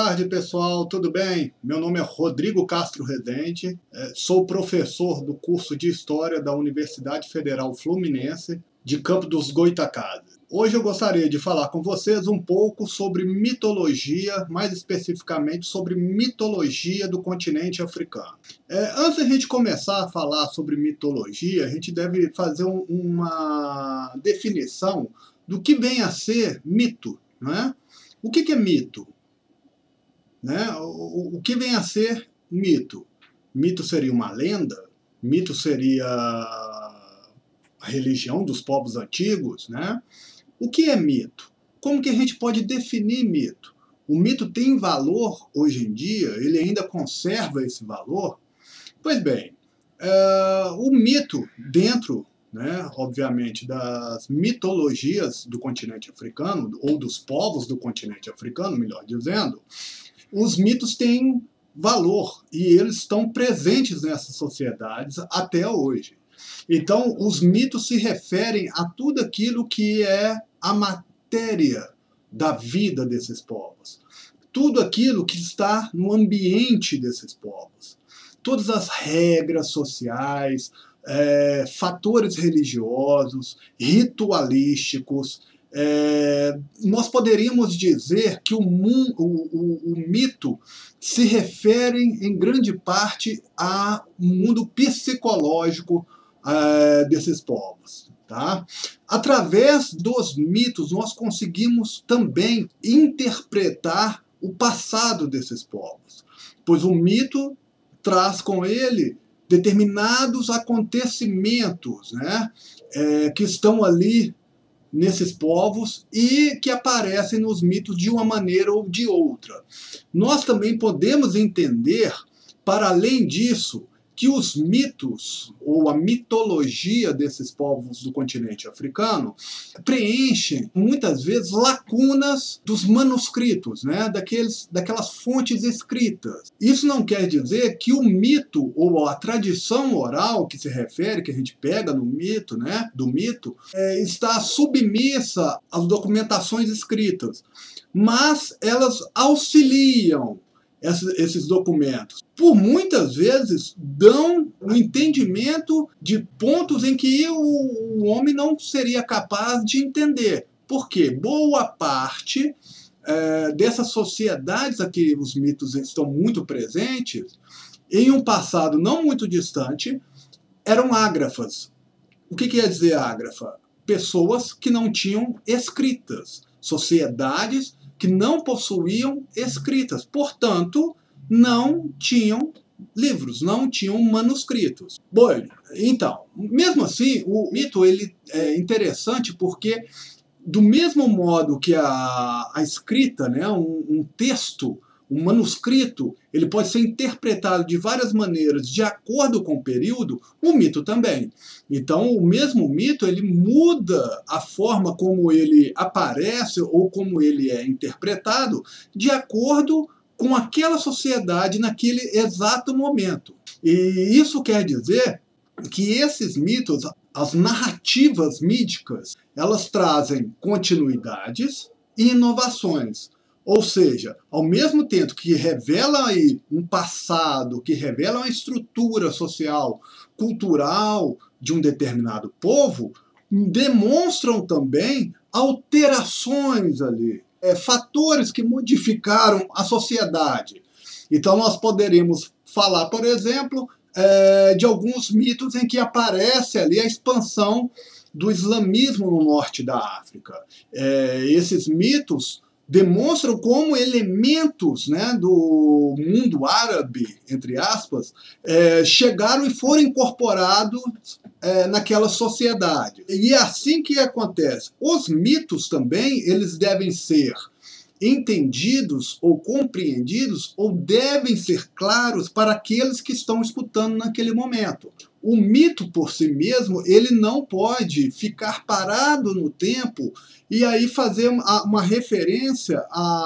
tarde, pessoal, tudo bem? Meu nome é Rodrigo Castro Rezende, sou professor do curso de História da Universidade Federal Fluminense, de Campo dos Goytacazes. Hoje eu gostaria de falar com vocês um pouco sobre mitologia, mais especificamente sobre mitologia do continente africano. Antes da gente começar a falar sobre mitologia, a gente deve fazer uma definição do que vem a ser mito, não é? O que é mito? Né? O que vem a ser mito? Mito seria uma lenda? Mito seria a religião dos povos antigos? Né? O que é mito? Como que a gente pode definir mito? O mito tem valor hoje em dia? Ele ainda conserva esse valor? Pois bem, o mito dentro, né, obviamente, das mitologias do continente africano, ou dos povos do continente africano, melhor dizendo, os mitos têm valor e eles estão presentes nessas sociedades até hoje. Então, os mitos se referem a tudo aquilo que é a matéria da vida desses povos, tudo aquilo que está no ambiente desses povos, todas as regras sociais, fatores religiosos, ritualísticos. Nós poderíamos dizer que o mito se refere em grande parte ao mundo psicológico desses povos. Tá? Através dos mitos, nós conseguimos também interpretar o passado desses povos, pois o mito traz com ele determinados acontecimentos, né, que estão ali nesses povos e que aparecem nos mitos de uma maneira ou de outra. Nós também podemos entender, para além disso, que os mitos, ou a mitologia desses povos do continente africano, preenchem, muitas vezes, lacunas dos manuscritos, né? Daquelas fontes escritas. Isso não quer dizer que o mito, ou a tradição oral que se refere, que a gente pega no mito, né? Do mito, está submissa às documentações escritas, mas elas auxiliam esses documentos. Por muitas vezes dão o entendimento de pontos em que o homem não seria capaz de entender. Por quê? Boa parte dessas sociedades a que os mitos estão muito presentes, em um passado não muito distante, eram ágrafas. O que quer dizer ágrafa? Pessoas que não tinham escritas, sociedades que não possuíam escritas, portanto, não tinham livros, não tinham manuscritos. Bom, então, mesmo assim, o mito ele é interessante porque, do mesmo modo que a escrita, né, um texto, um manuscrito, ele pode ser interpretado de várias maneiras de acordo com o período, o mito também. Então, o mesmo mito, ele muda a forma como ele aparece ou como ele é interpretado de acordo com aquela sociedade naquele exato momento. E isso quer dizer que esses mitos, as narrativas míticas, elas trazem continuidades e inovações. Ou seja, ao mesmo tempo que revelam aí um passado, que revelam a estrutura social, cultural de um determinado povo, demonstram também alterações ali, fatores que modificaram a sociedade. Então nós poderíamos falar, por exemplo, de alguns mitos em que aparece ali a expansão do islamismo no norte da África. Esses mitos demonstram como elementos, né, do mundo árabe, entre aspas, chegaram e foram incorporados naquela sociedade. E é assim que acontece. Os mitos também, eles devem ser entendidos ou compreendidos, ou devem ser claros para aqueles que estão escutando naquele momento. O mito por si mesmo, ele não pode ficar parado no tempo e aí fazer uma referência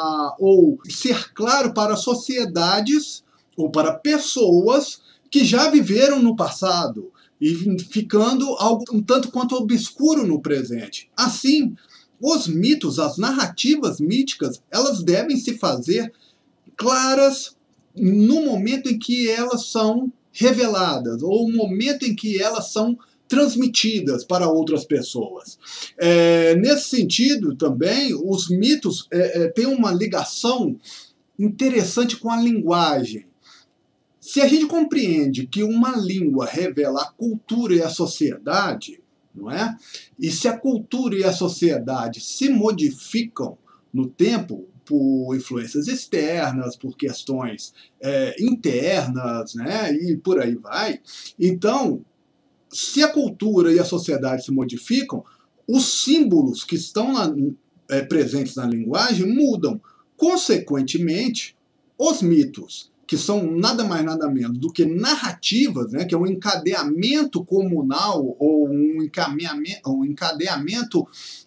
ou ser claro para sociedades ou para pessoas que já viveram no passado e ficando algo um tanto quanto obscuro no presente. Assim, os mitos, as narrativas míticas, elas devem se fazer claras no momento em que elas são reveladas, ou o momento em que elas são transmitidas para outras pessoas. Nesse sentido, também, os mitos têm uma ligação interessante com a linguagem. Se a gente compreende que uma língua revela a cultura e a sociedade, não é? E se a cultura e a sociedade se modificam no tempo por influências externas, por questões internas, né? E por aí vai. Então, se a cultura e a sociedade se modificam, os símbolos que estão presentes na linguagem mudam. Consequentemente, os mitos, que são nada mais nada menos do que narrativas, né, que é um encadeamento comunal ou um encadeamento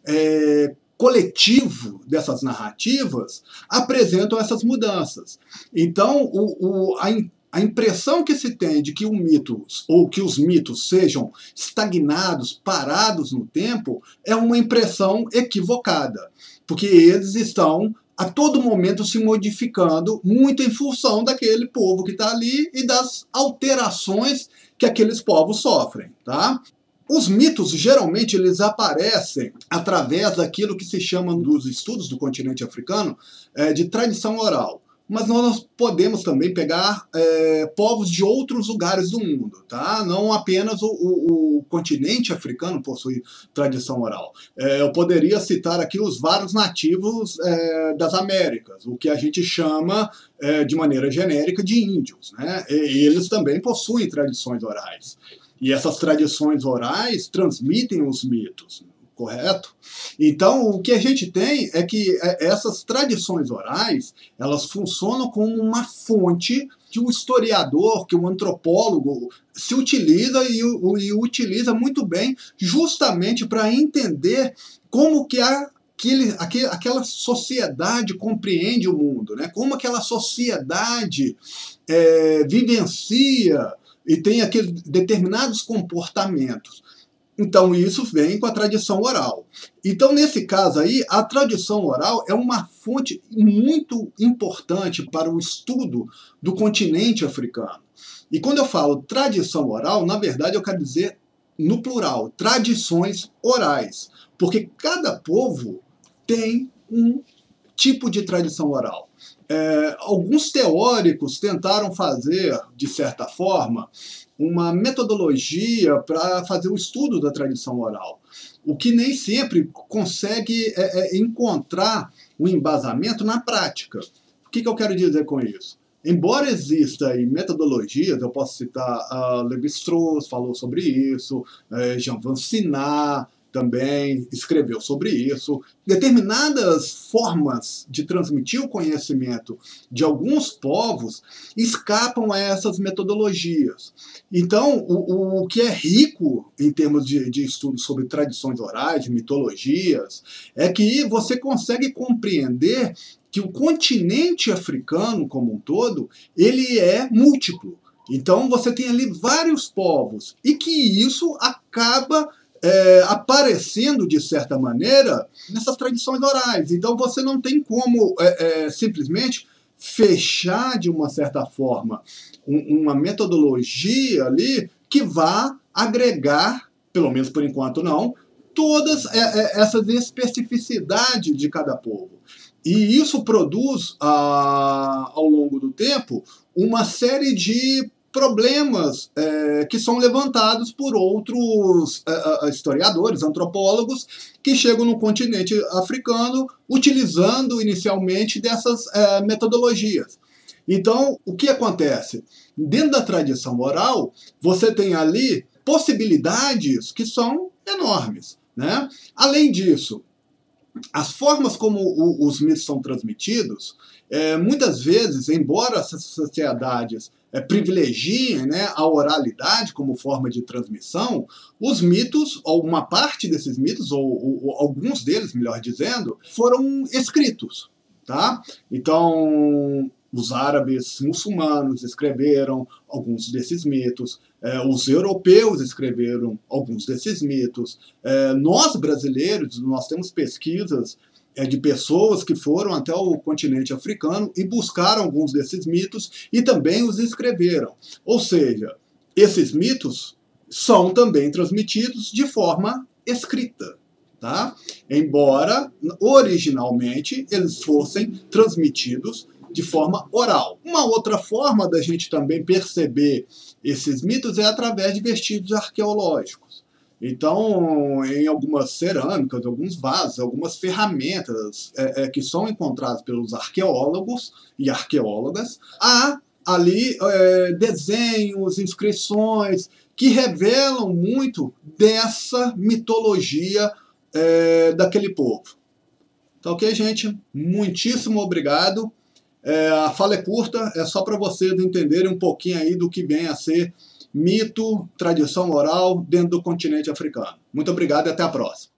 coletivo dessas narrativas, apresentam essas mudanças. Então, a impressão que se tem de que o mito, ou que os mitos sejam estagnados, parados no tempo, é uma impressão equivocada, porque eles estão a todo momento se modificando, muito em função daquele povo que está ali e das alterações que aqueles povos sofrem, tá? Os mitos, geralmente, eles aparecem através daquilo que se chama, nos estudos do continente africano, de tradição oral. Mas nós podemos também pegar povos de outros lugares do mundo, tá? Não apenas o continente africano possui tradição oral. Eu poderia citar aqui os vários nativos das Américas, o que a gente chama, de maneira genérica, de índios, né? E eles também possuem tradições orais. E essas tradições orais transmitem os mitos, correto? Então, o que a gente tem é que essas tradições orais, elas funcionam como uma fonte que o historiador, que o antropólogo se utiliza e utiliza muito bem, justamente para entender como que aquela sociedade compreende o mundo, né? Como aquela sociedade vivencia e tem aqueles determinados comportamentos. Então, isso vem com a tradição oral. Então, nesse caso aí, a tradição oral é uma fonte muito importante para o estudo do continente africano. E quando eu falo tradição oral, na verdade eu quero dizer, no plural, tradições orais. Porque cada povo tem um tipo de tradição oral. Alguns teóricos tentaram fazer, de certa forma, uma metodologia para fazer o estudo da tradição oral, o que nem sempre consegue encontrar um embasamento na prática. O que eu quero dizer com isso? Embora exista aí metodologias, eu posso citar Lévi-Strauss, falou sobre isso, Jean Vancinat também escreveu sobre isso. Determinadas formas de transmitir o conhecimento de alguns povos escapam a essas metodologias. Então, o que é rico em termos de estudo sobre tradições orais, mitologias, é que você consegue compreender que o continente africano como um todo, ele é múltiplo. Então, você tem ali vários povos e que isso acaba aparecendo, de certa maneira, nessas tradições orais. Então, você não tem como simplesmente fechar, de uma certa forma, uma metodologia ali que vá agregar, pelo menos por enquanto não, todas essas especificidades de cada povo. E isso produz, ao longo do tempo, uma série de problemas que são levantados por outros historiadores, antropólogos, que chegam no continente africano utilizando inicialmente dessas metodologias. Então, o que acontece? Dentro da tradição oral, você tem ali possibilidades que são enormes, né? Além disso, as formas como os mitos são transmitidos, muitas vezes, embora essas sociedades privilegiem, né, a oralidade como forma de transmissão, os mitos, ou uma parte desses mitos, ou alguns deles, melhor dizendo, foram escritos. Tá? Então, os árabes muçulmanos escreveram alguns desses mitos, os europeus escreveram alguns desses mitos. Nós, brasileiros, nós temos pesquisas é de pessoas que foram até o continente africano e buscaram alguns desses mitos e também os escreveram. Ou seja, esses mitos são também transmitidos de forma escrita, tá? Embora originalmente eles fossem transmitidos de forma oral. Uma outra forma da gente também perceber esses mitos é através de vestígios arqueológicos. Então, em algumas cerâmicas, alguns vasos, algumas ferramentas que são encontradas pelos arqueólogos e arqueólogas, há ali desenhos, inscrições que revelam muito dessa mitologia daquele povo. Tá ok, gente? Muitíssimo obrigado. A fala é curta, é só para vocês entenderem um pouquinho aí do que vem a ser mito, tradição oral dentro do continente africano. Muito obrigado e até a próxima.